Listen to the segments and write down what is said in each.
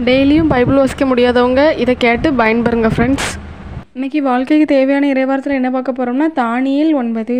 டெய்லியும் பைபிள் வாசிக்க முடியாதவங்க இதை கேட்டு பயன்பெறுங்க ஃப்ரெண்ட்ஸ். இன்றைக்கி வாழ்க்கைக்கு தேவையான இறைவார்த்தையில் என்ன பார்க்க போகிறோம்னா, தானியேல் 9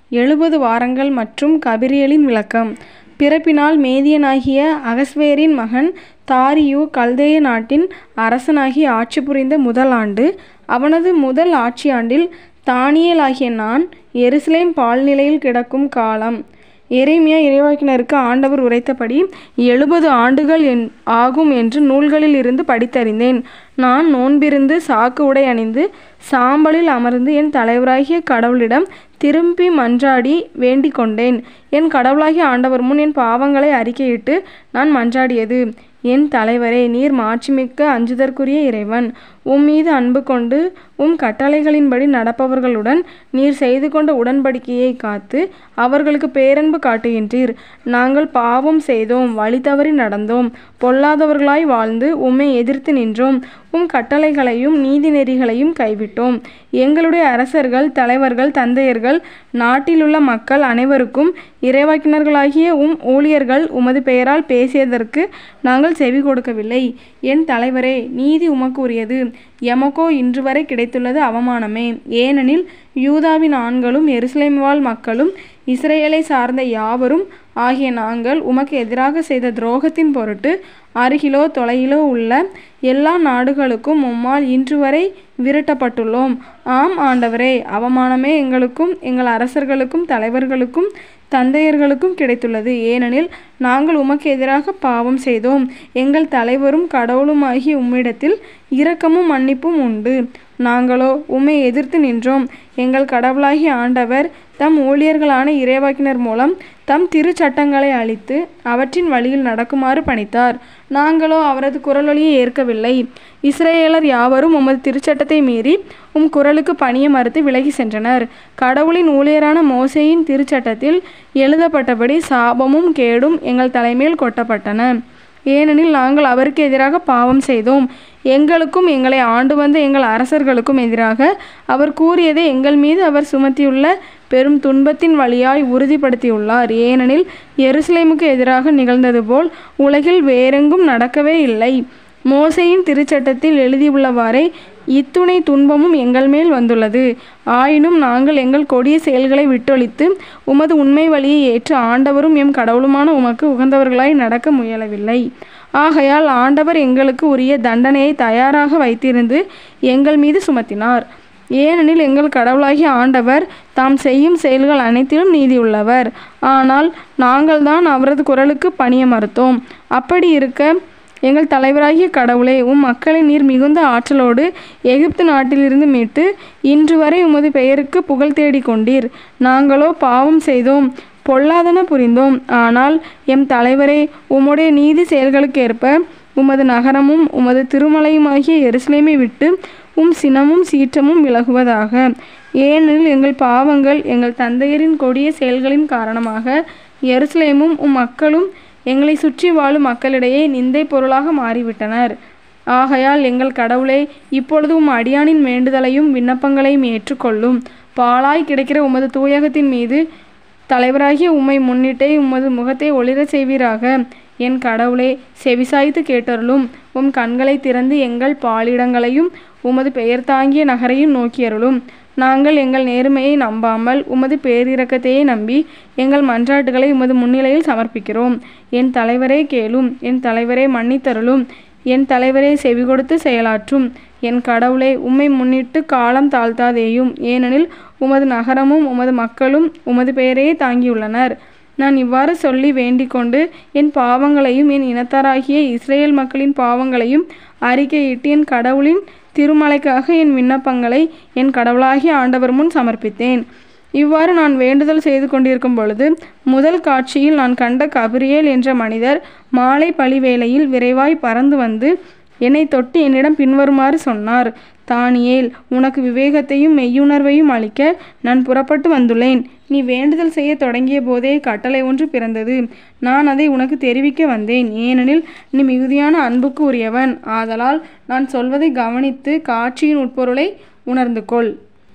70 வாரங்கள் மற்றும் கபிரியேலின் விளக்கம். பிறப்பினால் மேதியனாகிய அகஸ்வேரின் மகன் தாரியு கல்தேய நாட்டின் அரசனாகி ஆட்சி புரிந்த முதல் ஆண்டு, அவனது முதல் ஆட்சியாண்டில் தானியேலாகிய நான் எருசலேம் பாழ்நிலையில் கிடக்கும் காலம். எரேமியா இறைவாக்கினருக்கு ஆண்டவர் உரைத்தபடி 70 ஆண்டுகள் ஆகும் என்று நூல்களில் இருந்து படித்தறிந்தேன். நான் நோன்பிருந்து சாக்கு உடை அணிந்து சாம்பலில் அமர்ந்து என் தலைவராகிய கடவுளிடம் திரும்பி மன்றாடி வேண்டிக் கொண்டேன். என் கடவுளாகிய ஆண்டவர் முன் என் பாவங்களை அறிக்கையிட்டு நான் மன்றாடியது, என் தலைவரே, நீர் மாட்சிமிக்க அஞ்சுதற்குரிய இறைவன். மீது அன்பு கொண்டு கட்டளைகளின்படி நடப்பவர்களுடன் நீர் செய்து கொண்ட உடன்படிக்கையை காத்து அவர்களுக்கு பேரன்பு காட்டுகின்றீர். நாங்கள் பாவம் செய்தோம், வழி தவறி நடந்தோம், பொல்லாதவர்களாய் வாழ்ந்து உம்மை எதிர்த்து நின்றோம். கட்டளைகளையும் நீதி நெறிகளையும் கைவிட்டோம். எங்களுடைய அரசர்கள், தலைவர்கள், தந்தையர்கள், நாட்டிலுள்ள மக்கள் அனைவருக்கும் இறைவாக்கினர்களாகிய ஊழியர்கள் உமது பெயரால் பேசியதற்கு நாங்கள் செவி கொடுக்கவில்லை. என் தலைவரே, நீதி உமக்கு உரியது. எமக்கோ இன்று வரை கிடைத்துள்ளது அவமானமே. ஏனெனில் யூதாவின் ஆண்களும் எருசலேம் வாழ் மக்களும் இஸ்ரேலை சார்ந்த யாவரும் ஆகிய நாங்கள் உமக்கு எதிராக செய்த துரோகத்தின் பொருட்டு அருகிலோ தொலையிலோ உள்ள எல்லா நாடுகளுக்கும் உம்மால் இன்று வரை விரட்டப்பட்டுள்ளோம். ஆம் ஆண்டவரே, அவமானமே எங்களுக்கும் எங்கள் அரசர்களுக்கும் தலைவர்களுக்கும் தந்தையர்களுக்கும் கிடைத்துள்ளது. ஏனெனில் நாங்கள் உமக்கு எதிராக பாவம் செய்தோம். எங்கள் தலைவரும் கடவுளுமாகிய உம்மிடத்தில் இரக்கமும் மன்னிப்பும் உண்டு. நாங்களோ உம்மை எதிர்த்து நின்றோம். எங்கள் கடவுளாகிய ஆண்டவர் தம் ஊழியர்களான இறைவாக்கினர் மூலம் தம் திருச்சட்டங்களை அளித்து அவற்றின் வழியில் நடக்குமாறு பணித்தார். நாங்களோ அவரது குரலொலியை ஏற்கவில்லை. இஸ்ரேலர் யாவரும் உமது திருச்சட்டத்தை மீறி குரலுக்கு பணிய மறுத்து விலகி சென்றனர். கடவுளின் ஊழியரான மோசேயின் திருச்சட்டத்தில் எழுதப்பட்டபடி சாபமும் கேடும் எங்கள் தலைமையில் கொட்டப்பட்டன. ஏனெனில் நாங்கள் அவருக்கு எதிராக பாவம் செய்தோம். எங்களுக்கும் எங்களை ஆண்டு வந்த எங்கள் அரசர்களுக்கும் எதிராக அவர் கூறியதை எங்கள் மீது அவர் சுமத்தியுள்ள பெரும் துன்பத்தின் வழியாய் உறுதிப்படுத்தியுள்ளார். ஏனெனில் எருசலேமுக்கு எதிராக நிகழ்ந்தது போல் உலகில் வேறெங்கும் நடக்கவே இல்லை. மோசேயின் திருச்சட்டத்தில் எழுதியுள்ளவாறே இத்துணை துன்பமும் எங்கள் மேல் வந்துள்ளது. ஆயினும் நாங்கள் எங்கள் கொடிய செயல்களை விட்டொழித்து உமது உண்மை வழியை ஏற்று ஆண்டவரும் எம் கடவுளுமான உமக்கு உகந்தவர்களாய் நடக்க முயலவில்லை. ஆகையால் ஆண்டவர் எங்களுக்கு உரிய தண்டனையை தயாராக வைத்திருந்து எங்கள் மீது சுமத்தினார். ஏனெனில் எங்கள் கடவுளாகிய ஆண்டவர் தாம் செய்யும் செயல்கள் அனைத்திலும் நீதியுள்ளவர். ஆனால் நாங்கள் தான் அவரது குரலுக்கு பணிய மறுத்தோம். அப்படி இருக்க எங்கள் தலைவராகிய கடவுளே, மக்களை நீர் மிகுந்த ஆற்றலோடு எகிப்து நாட்டிலிருந்து மீட்டு இன்று வரை உமது பெயருக்கு புகழ் தேடி கொண்டீர். நாங்களோ பாவம் செய்தோம், பொல்லாதன புரிந்தோம். ஆனால் எம் தலைவரே, உம்முடைய நீதி செயல்களுக்கு ஏற்ப உமது நகரமும் உமது திருமலையுமாகிய எருசலேமை விட்டு சினமும் சீற்றமும் விலகுவதாக. ஏனெனில் எங்கள் பாவங்கள் எங்கள் தந்தையரின் கொடிய செயல்களின் காரணமாக எருசலேமும் மக்களும் எங்களை சுற்றி வாழும் மக்களிடையே நிந்தை பொருளாக மாறிவிட்டனர். ஆகையால் எங்கள் கடவுளே, இப்பொழுது அடியானின் வேண்டுதலையும் விண்ணப்பங்களையும் ஏற்றுக்கொள்ளும். பாழாய் கிடைக்கிற உமது தூயகத்தின் மீது தலைவராகிய உம்மை முன்னிட்டே உமது முகத்தை ஒளிர செய்வீராக. என் கடவுளே, செவிசாய்த்து கேட்டருளும். கண்களை திறந்து எங்கள் பாலிடங்களையும் உமது பெயர் தாங்கிய நகரையும் நோக்கியருளும். நாங்கள் எங்கள் நேர்மையை நம்பாமல் உமது பேரிரக்கத்தையே நம்பி எங்கள் மன்றாட்டுகளை உமது முன்னிலையில் சமர்ப்பிக்கிறோம். என் தலைவரே கேளும். என் தலைவரே மன்னித்தருளும். என் தலைவரே செவி கொடுத்து செயலாற்றும். என் கடவுளே, உம்மை முன்னிட்டு காலம் தாழ்த்தாதேயும். ஏனெனில் உமது நகரமும் உமது மக்களும் உமது பெயரையே தாங்கியுள்ளனர். நான் இவ்வாறு சொல்லி வேண்டிக் கொண்டு என் பாவங்களையும் என் இனத்தாராகிய இஸ்ரேல் மக்களின் பாவங்களையும் அறிக்கையிட்டு என் கடவுளின் திருமலைக்காக என் விண்ணப்பங்களை என் கடவுளாகிய ஆண்டவர் முன் சமர்ப்பித்தேன். இவ்வாறு நான் வேண்டுதல் செய்து கொண்டிருக்கும் பொழுது முதல் காட்சியில் நான் கண்ட கபிரியேல் என்ற மனிதர் மாலை பழிவேளையில் விரைவாய் பறந்து வந்து என்னை தொட்டு என்னிடம் பின்வருமாறு சொன்னார். தானியேல், உனக்கு விவேகத்தையும் மெய்யுணர்வையும் அளிக்க நான் புறப்பட்டு வந்துள்ளேன். நீ வேண்டுதல் செய்ய தொடங்கிய போதே கட்டளை ஒன்று பிறந்தது. நான் அதை உனக்கு தெரிவிக்க வந்தேன். ஏனெனில் நீ மிகுதியான அன்புக்கு உரியவன். ஆதலால் நான் சொல்வதை கவனித்து காட்சியின் உட்பொருளை உணர்ந்து கொள்.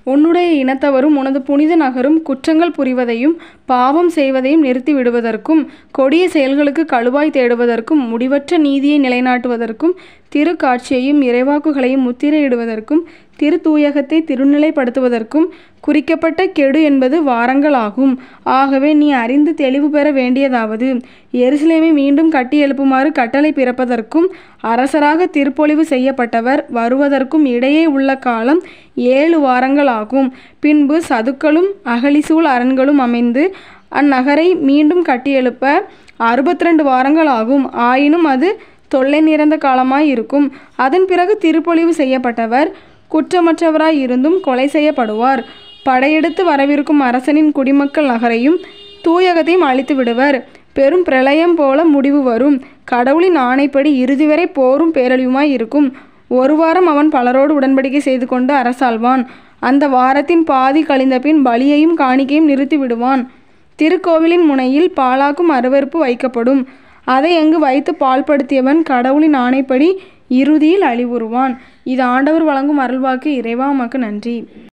உன்னுடைய இனத்தவரும் உனது புனித நகரும் குற்றங்கள் புரிவதையும் பாவம் செய்வதையும் நிறுத்தி விடுவதற்கும் கொடிய செயல்களுக்கு கழுவாய் தேடுவதற்கும் முடிவற்ற நீதியை நிலைநாட்டுவதற்கும் திருக்காட்சியையும் இறைவாக்குகளையும் முத்திரையிடுவதற்கும் திருத்தூயகத்தை திருநிலைப்படுத்துவதற்கும் குறிக்கப்பட்ட கெடு என்பது வாரங்களாகும். ஆகவே நீ அறிந்து தெளிவு பெற வேண்டியதாவது, எருசலேமை மீண்டும் கட்டி எழுப்புமாறு கட்டளை பிறப்பதற்கும் அரசராக திருப்பொழிவு செய்யப்பட்டவர் வருவதற்கும் இடையே உள்ள காலம் 7 வாரங்களாகும். பின்பு சதுக்களும் அகழிசூழ் அரண்களும் அமைந்து அந்நகரை மீண்டும் கட்டியெழுப்ப 62 வாரங்களாகும். ஆயினும் அது தொல்லை நிறைந்த காலமாயிருக்கும். அதன் பிறகு திருப்பொழிவு செய்யப்பட்டவர் குற்றமற்றவராய் இருந்தும் கொலை செய்யப்படுவார். படையெடுத்து வரவிருக்கும் அரசனின் குடிமக்கள் நகரையும் தூயகத்தையும் அழித்து விடுவர். பெரும் பிரளயம் போல முடிவு வரும். கடவுளின் ஆணைப்படி இறுதிவரை போரும் பேரழிவுமாய் இருக்கும். 1 வாரம் அவன் பலரோடு உடன்படிக்கை செய்து கொண்டு அரசாள்வான். அந்த வாரத்தின் பாதி கழிந்த பின் பலியையும் காணிக்கையும் நிறுத்தி விடுவான். திருக்கோவிலின் முனையில் பாழாக்கும் அருவருப்பு வைக்கப்படும். அதை அங்கு வைத்து பாழ்படுத்தியவன் கடவுளின் ஆணைப்படி இறுதியில் அழிவுறுவான். இது ஆண்டவர் வழங்கும் அருள்வாக்கு. இறைவா உமக்கு நன்றி.